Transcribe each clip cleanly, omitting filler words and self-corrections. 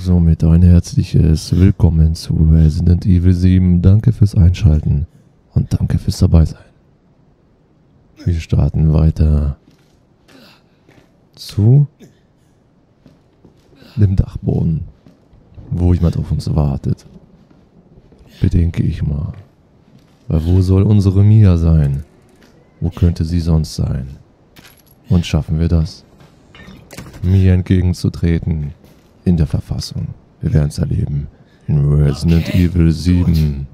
somit ein herzliches Willkommen zu Resident Evil 7. Danke fürs Einschalten und danke fürs Dabeisein. Wir starten weiter zu dem Dachboden, wo jemand auf uns wartet. Bedenke ich mal. Weil wo soll unsere Mia sein? Wo könnte sie sonst sein? Und schaffen wir das? Mia entgegenzutreten in der Verfassung. Wir werden es erleben in Resident Evil 7.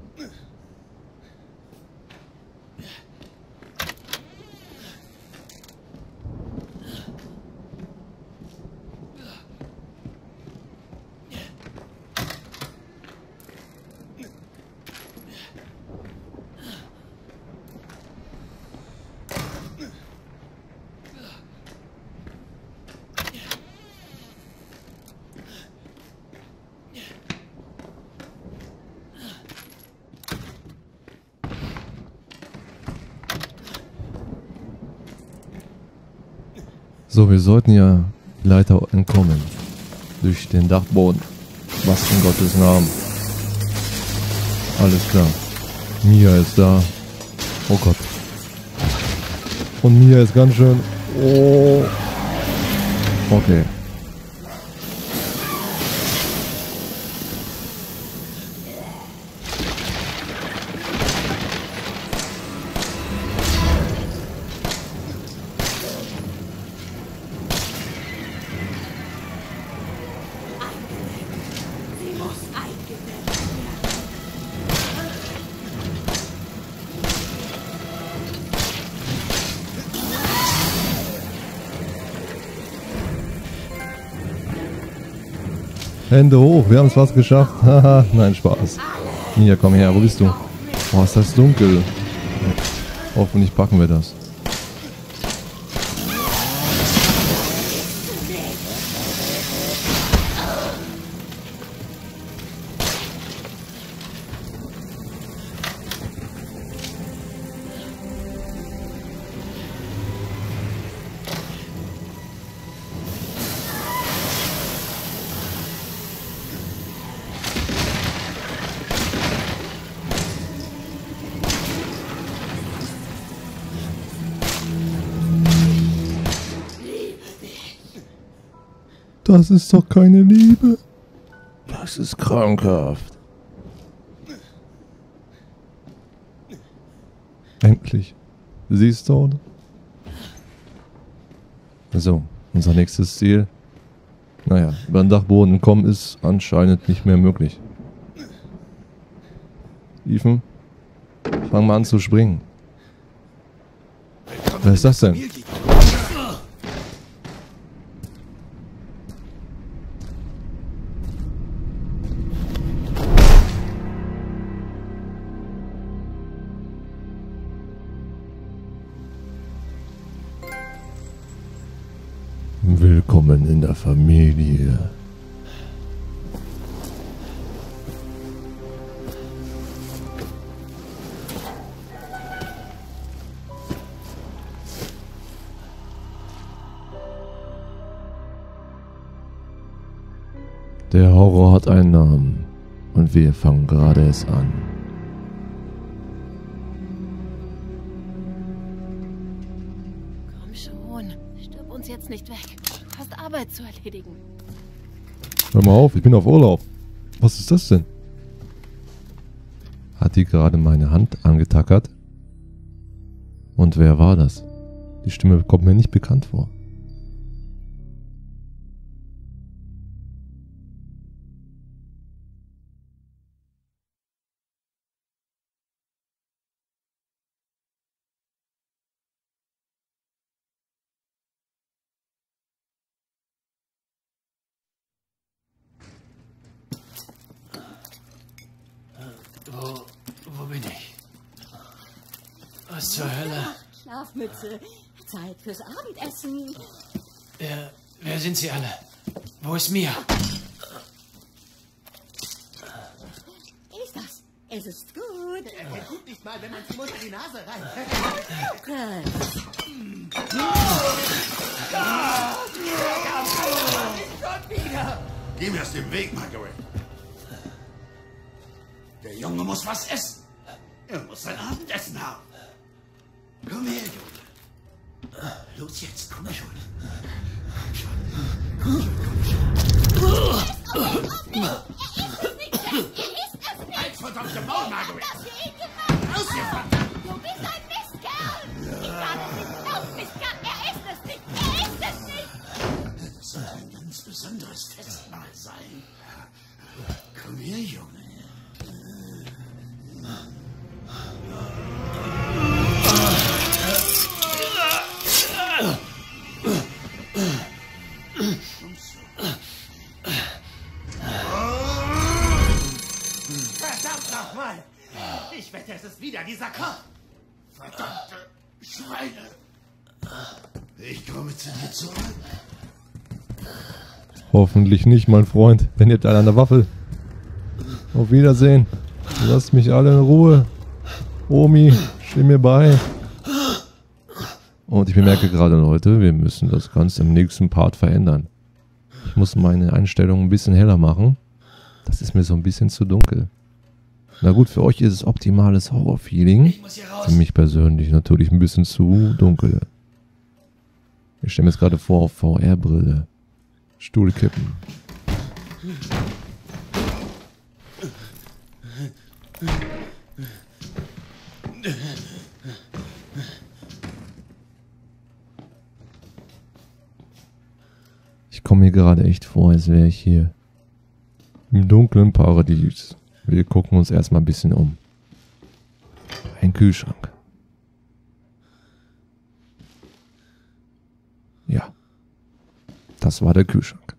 So, wir sollten ja die Leiter entkommen. Durch den Dachboden. Was in Gottes Namen. Alles klar. Mia ist da. Oh Gott. Und Mia ist ganz schön... Oh. Okay. Hände hoch, wir haben es fast geschafft. Haha, nein, Spaß. Mia, komm her, wo bist du? Oh, ist das dunkel. Hoffentlich packen wir das. Das ist doch keine Liebe. Das ist krankhaft. Endlich. Sie ist tot. So, unser nächstes Ziel. Naja, über den Dachboden kommen ist anscheinend nicht mehr möglich. Ethan, fang mal an zu springen. Wer ist das denn? Willkommen in der Familie. Der Horror hat einen Namen und wir fangen gerade erst an. Komm schon, stirb uns jetzt nicht weg. Du hast Arbeit zu erledigen. Hör mal auf, ich bin auf Urlaub. Was ist das denn? Hat die gerade meine Hand angetackert? Und wer war das? Die Stimme kommt mir nicht bekannt vor. Wo bin ich? Was zur Hölle? Schlafmütze. Zeit fürs Abendessen. Wer sind Sie alle? Wo ist Mia? Ist das? Es ist gut. Guck nicht mal, wenn man ihm unter die Nase rein. Lukas. Schon wieder. Geh mir aus dem Weg, Margaret. Der Junge muss was essen. Er muss sein Abendessen haben. Komm her, Junge. Los jetzt, komm schon. Komm schon. Halt verdammte Maul, Margaret. Raus hier, verdammt. Du bist ein Mistkerl. Ich sage nicht auf, Mistkerl. Er ist es nicht. Er ist es nicht. Das soll ein ganz besonderes Festmahl sein. Komm her, Junge. Verdammt nochmal! Ich wette, es ist wieder dieser Kopf! Verdammte Schweine! Ich komme zu dir zurück. Hoffentlich nicht, mein Freund. Wenn ihr da an der Waffel. Auf Wiedersehen. Lasst mich alle in Ruhe. Omi, steh mir bei. Und ich bemerke gerade, Leute, wir müssen das Ganze im nächsten Part verändern. Ich muss meine Einstellung ein bisschen heller machen. Das ist mir so ein bisschen zu dunkel. Na gut, für euch ist es optimales Horror-Feeling. Ich muss hier raus. Für mich persönlich natürlich ein bisschen zu dunkel. Ich stelle mir jetzt gerade vor, auf VR-Brille. Stuhlkippen. Ich komme mir gerade echt vor, als wäre ich hier im dunklen Paradies. Wir gucken uns erstmal ein bisschen um. Ein Kühlschrank. Ja. Das war der Kühlschrank.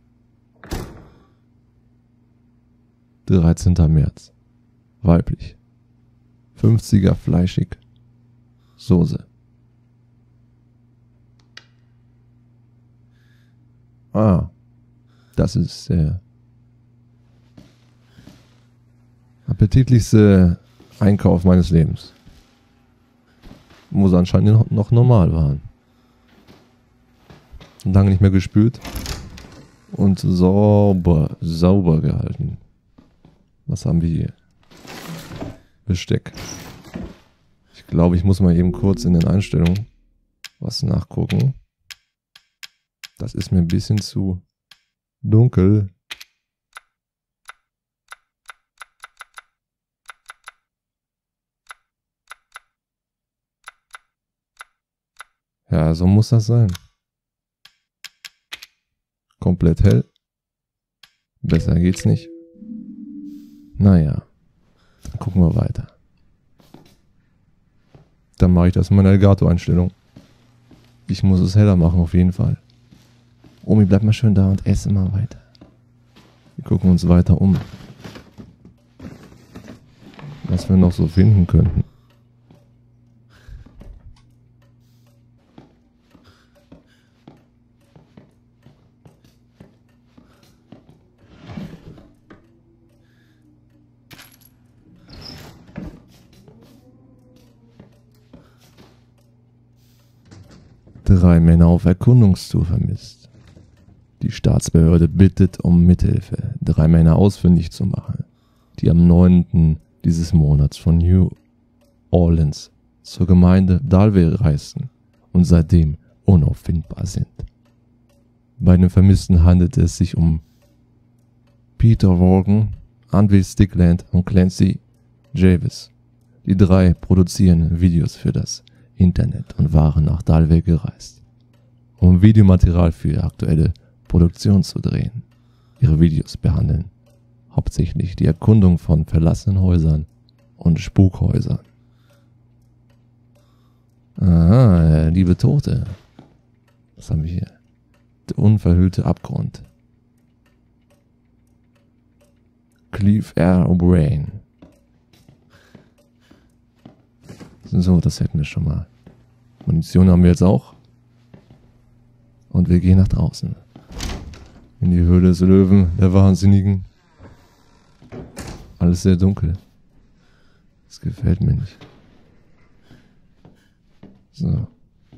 13. März. Weiblich. 50er fleischig. Soße. Ah. Das ist der appetitlichste Einkauf meines Lebens. Muss anscheinend noch normal waren. Lange nicht mehr gespült. Und sauber gehalten. Was haben wir hier? Besteck. Ich glaube, ich muss mal eben kurz in den Einstellungen was nachgucken. Das ist mir ein bisschen zu dunkel. Ja, so muss das sein. Komplett hell. Besser geht's nicht. Naja, dann gucken wir weiter. Dann mache ich das in meiner Elgato-Einstellung. Ich muss es heller machen, auf jeden Fall. Omi, bleib mal schön da und esse mal weiter. Wir gucken uns weiter um. Was wir noch so finden könnten. Drei Männer auf Erkundungstour vermisst. Die Staatsbehörde bittet um Mithilfe, 3 Männer ausfindig zu machen, die am 9. dieses Monats von New Orleans zur Gemeinde Dalville reisten und seitdem unauffindbar sind. Bei den Vermissten handelt es sich um Peter Morgan, Anvil Stickland und Clancy Javis. Die 3 produzieren Videos für das Internet und waren nach Dalville gereist, um Videomaterial für ihre aktuelle Produktion zu drehen. Ihre Videos behandeln hauptsächlich die Erkundung von verlassenen Häusern und Spukhäusern. Aha, liebe Tote. Was haben wir hier? Der unverhüllte Abgrund. Cleve R. O'Brien. So, das hätten wir schon mal. Munition haben wir jetzt auch. Und wir gehen nach draußen. In die Höhle des Löwen, der Wahnsinnigen. Alles sehr dunkel. Das gefällt mir nicht. So.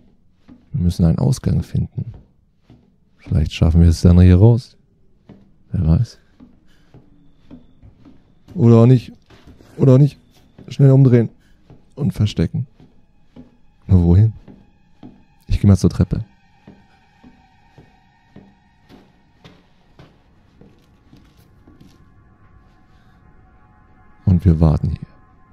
Wir müssen einen Ausgang finden. Vielleicht schaffen wir es dann hier raus. Wer weiß. Oder auch nicht. Oder auch nicht. Schnell umdrehen. Und verstecken. Nur wohin? Ich gehe mal zur Treppe. Und wir warten hier.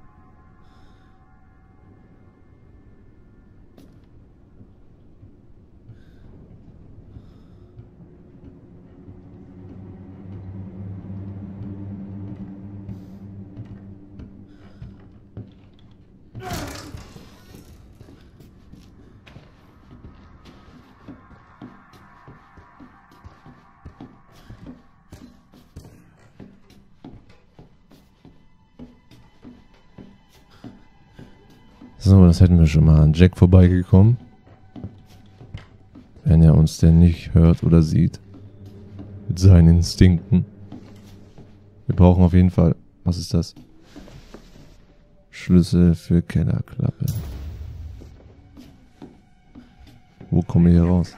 So, das hätten wir schon mal an Jack vorbeigekommen. Wenn er uns denn nicht hört oder sieht. Mit seinen Instinkten. Wir brauchen auf jeden Fall... Was ist das? Schlüssel für Kellerklappe. Wo kommen wir hier raus?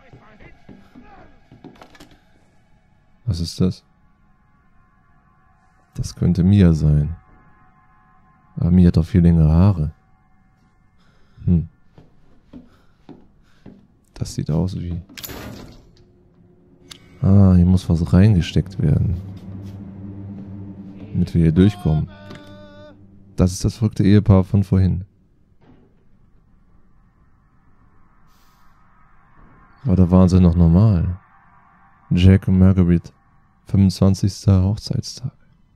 Was ist das? Das könnte Mia sein. Aber Mia hat doch viel längere Haare. Das sieht aus wie... Ah, hier muss was reingesteckt werden. Damit wir hier durchkommen. Das ist das verrückte Ehepaar von vorhin. Aber da waren sie noch normal. Jack und Marguerite. 25. Hochzeitstag.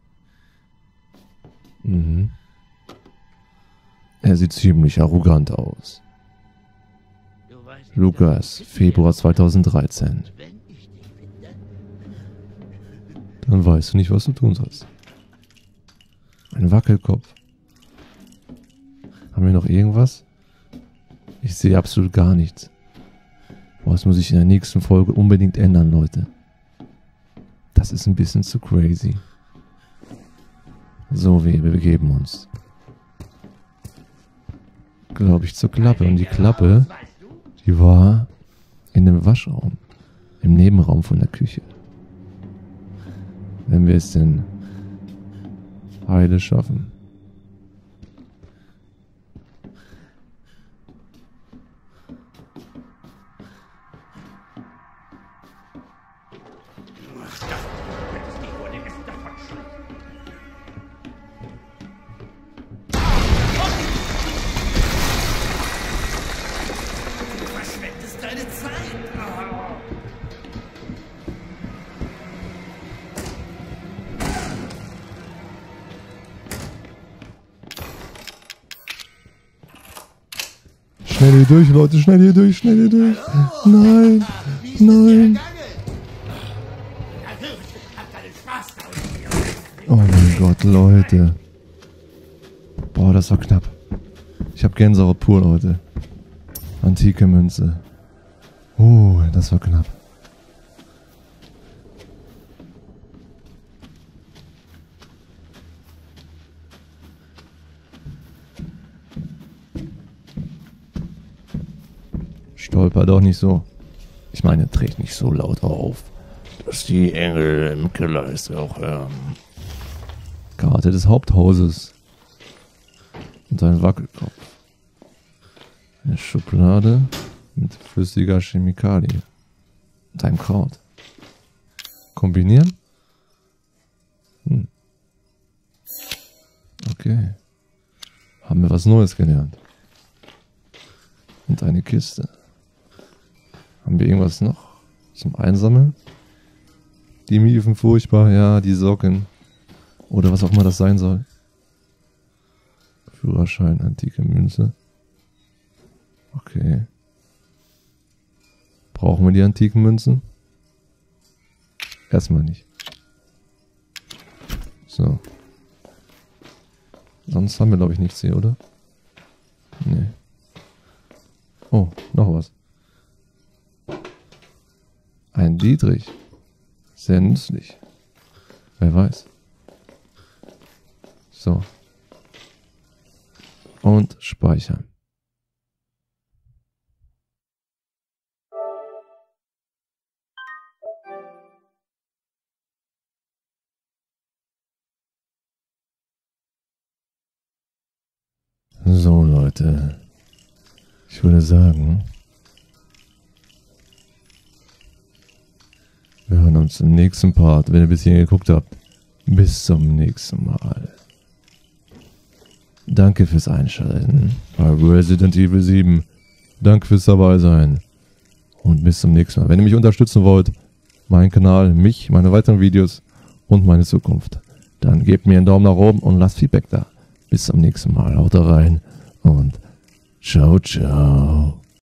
Mhm. Er sieht ziemlich arrogant aus. Lukas, Februar 2013. Dann weißt du nicht, was du tun sollst. Ein Wackelkopf. Haben wir noch irgendwas? Ich sehe absolut gar nichts. Boah, das muss ich in der nächsten Folge unbedingt ändern, Leute. Das ist ein bisschen zu crazy. So, wir begeben uns. Glaube ich zur Klappe. Und die Klappe, die war in dem Waschraum. Im Nebenraum von der Küche. Wenn wir es denn heile schaffen. Du verschwendest deine Zeit. Schnell hier durch, Leute, schnell hier durch, schnell hier durch. Nein, nein. Oh mein Gott, Leute. Boah, das war knapp. Ich hab Gänsehaut pur, Leute. Antike Münze. Das war knapp. Stolper doch nicht so. Ich meine, trägt nicht so laut auf, dass die Engel im Keller es auch hören. Karte des Haupthauses. Und ein Wackelkopf. Eine Schublade mit flüssiger Chemikalie. Und einem Kraut. Kombinieren? Okay. Haben wir was Neues gelernt. Und eine Kiste. Haben wir irgendwas noch zum Einsammeln? Die Miefen furchtbar, ja, die Socken. Oder was auch immer das sein soll. Führerschein, antike Münze. Okay. Brauchen wir die antiken Münzen? Erstmal nicht. So. Sonst haben wir, glaube ich, nichts hier, oder? Nee. Oh, noch was. Ein Dietrich. Sehr nützlich. Wer weiß. So. Und speichern. So, Leute. Ich würde sagen, wir hören uns im nächsten Part, wenn ihr bis hierhin geguckt habt. Bis zum nächsten Mal. Danke fürs Einschalten bei Resident Evil 7. Danke fürs dabei sein. Und bis zum nächsten Mal. Wenn ihr mich unterstützen wollt, meinen Kanal, mich, meine weiteren Videos und meine Zukunft, dann gebt mir einen Daumen nach oben und lasst Feedback da. Bis zum nächsten Mal. Haut rein und ciao, ciao.